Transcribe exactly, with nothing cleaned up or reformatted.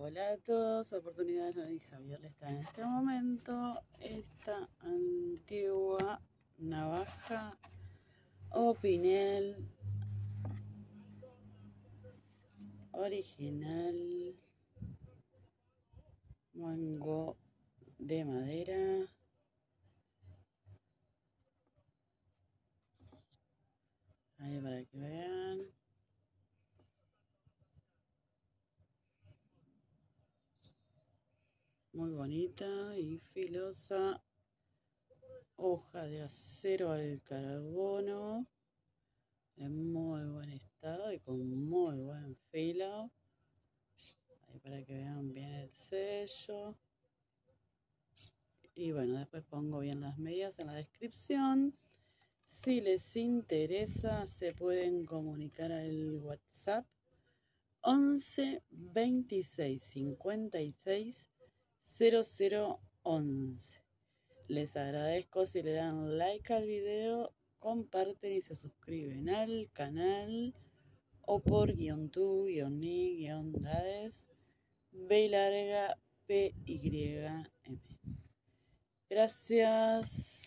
Hola a todos, oportunidad no de Javier le está en este momento esta antigua navaja o pinel original mango de madera. Ahí para que vean. Muy bonita y filosa. Hoja de acero al carbono. En muy buen estado y con muy buen filo. Ahí para que vean bien el sello. Y bueno, después pongo bien las medidas en la descripción. Si les interesa, se pueden comunicar al WhatsApp once veintiséis cincuenta y seis cero cero once. Les agradezco si le dan like al video, comparten y se suscriben al canal o por guión tu, guión ni, guión dades, B larga P Y M. Gracias.